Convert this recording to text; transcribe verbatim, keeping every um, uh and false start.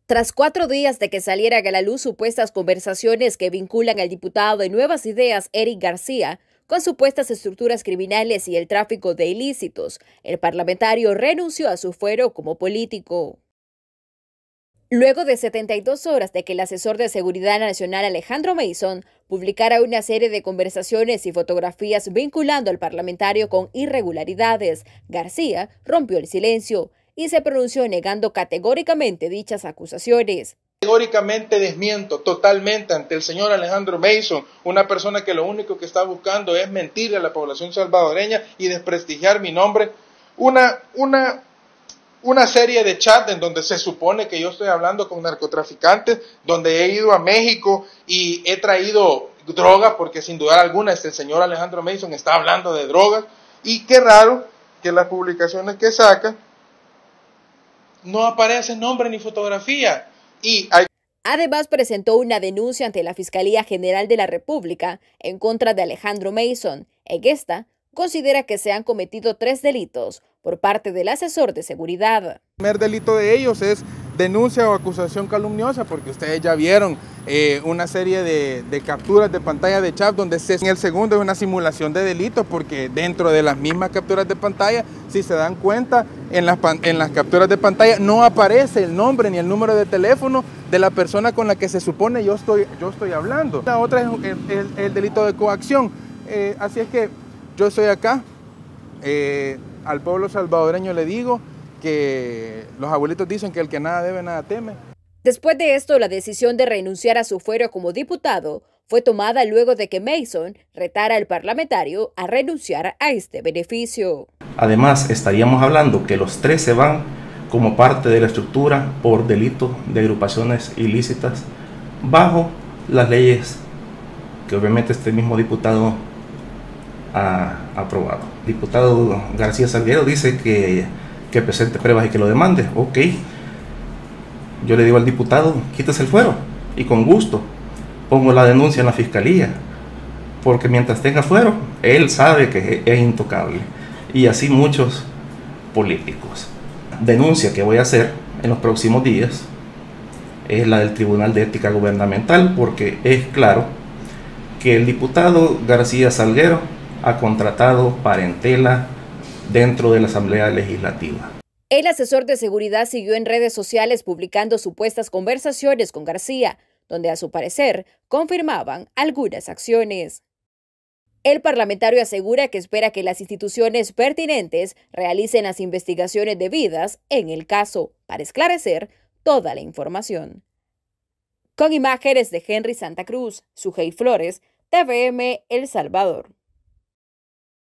Tras cuatro días de que salieran a la luz supuestas conversaciones que vinculan al diputado de Nuevas Ideas, Eric García, con supuestas estructuras criminales y el tráfico de ilícitos, el parlamentario renunció a su fuero como político. Luego de setenta y dos horas de que el asesor de Seguridad Nacional Alejandro Mason publicara una serie de conversaciones y fotografías vinculando al parlamentario con irregularidades, García rompió el silencio y se pronunció negando categóricamente dichas acusaciones. Categóricamente desmiento totalmente ante el señor Alejandro Mason, una persona que lo único que está buscando es mentirle a la población salvadoreña y desprestigiar mi nombre. Una, una, una serie de chats en donde se supone que yo estoy hablando con narcotraficantes, donde he ido a México y he traído drogas, porque sin duda alguna este señor Alejandro Mason está hablando de drogas. Y qué raro que las publicaciones que saca no aparece nombre ni fotografía. Y hay... Además, presentó una denuncia ante la Fiscalía General de la República en contra de Alejandro Mason. En esta, considera que se han cometido tres delitos por parte del asesor de seguridad. El primer delito de ellos es denuncia o acusación calumniosa, porque ustedes ya vieron eh, una serie de, de capturas de pantalla de chat donde se, en el segundo es una simulación de delitos, porque dentro de las mismas capturas de pantalla, si se dan cuenta, en las, en las capturas de pantalla no aparece el nombre ni el número de teléfono de la persona con la que se supone yo estoy, yo estoy hablando. La otra es el, el, el delito de coacción. Eh, así es que yo estoy acá, eh, al pueblo salvadoreño le digo que los abuelitos dicen que el que nada debe, nada teme. Después de esto, la decisión de renunciar a su fuero como diputado fue tomada luego de que Mason retara al parlamentario a renunciar a este beneficio. Además, estaríamos hablando que los tres se van como parte de la estructura por delito de agrupaciones ilícitas bajo las leyes que obviamente este mismo diputado ha aprobado. El diputado García Salguero dice que, que presente pruebas y que lo demande. Ok, yo le digo al diputado, quítese el fuero y con gusto pongo la denuncia en la fiscalía, porque mientras tenga fuero, él sabe que es intocable, y así muchos políticos. Denuncia que voy a hacer en los próximos días es la del Tribunal de Ética Gubernamental, porque es claro que el diputado García Salguero ha contratado parentela dentro de la Asamblea Legislativa. El asesor de seguridad siguió en redes sociales publicando supuestas conversaciones con García, donde a su parecer confirmaban algunas acciones. El parlamentario asegura que espera que las instituciones pertinentes realicen las investigaciones debidas en el caso para esclarecer toda la información. Con imágenes de Henry Santa Cruz, Sujei Flores, T V M El Salvador.